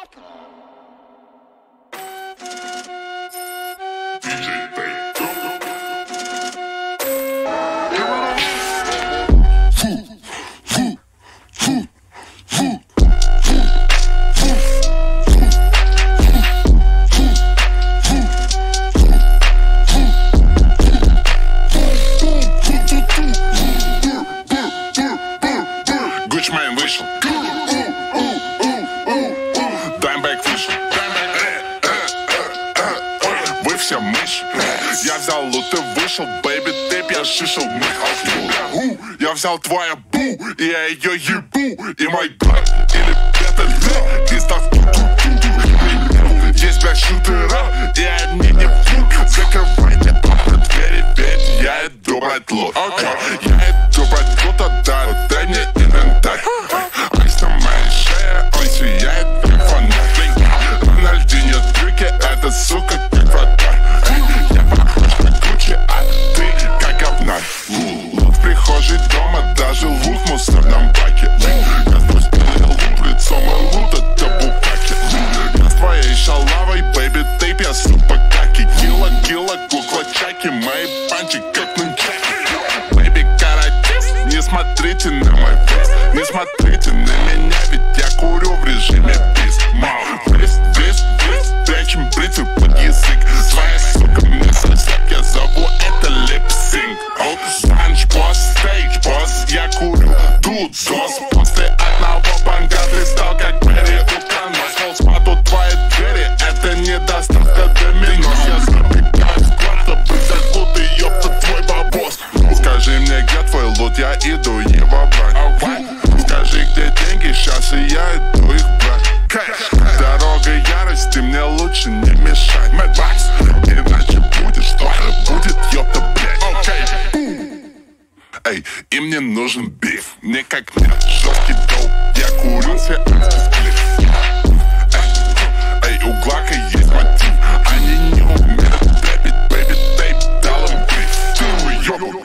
Вышел. Даймбэк вышел. Вы все мышь. Я взял лут и вышел, бэйби, тэп, я шишел. Я взял твою бу, и я ее ебу. И мой брат, или это ты став ту-ту-ту-ту. Есть блядь шутера, и они не пьют. Закрывайте папы двери, ведь я иду брать лут. Я иду брать лут, отдай, дай мне инвентарь. Айс на моей шее, он сияет как фонарь. Рональдинho трюки, эта сука как вратарь. Я похож на Гуччи, а ты как говнарь. Лут в прихожей дома, даже лут в мусорном баке. Я сквозь белый лут, лицом и лут это букаки. Я с твоей шалавой, бэйби, тейп, я супа каки. Кила, кукла чаки, мои панчи как нунчаки. Бэйби, каратист, не смотрите на мой фейс. Не смотрите на меня, ведь я курю в режиме бис. Бис, прячем бритвы под язык. Своя сука мне сосед, я зову это липсинг. Спанч босс, стейдж босс, я курю тут зос. После одного банга ты стал как Перри Утконос. Холспаду твои двери, это не доставка доминос. Я забегаю в склад, чтобы закутый, ёпта, твой бабос. Скажи мне, где твой лут, я иду его брать. Скажи, где деньги, сейчас и я иду их брать. Дорога ярость, ты мне лучше не мешай. Мэтбакс, иначе будет что? Будет, ёпта, блядь. Эй, им не нужен биф, мне как нет, жесткий доп. Я курю все антисклип. Эй, у Глака есть мотив, они не умеют дэбит, бэйби, тейп, дал им бриф. Ты уёб.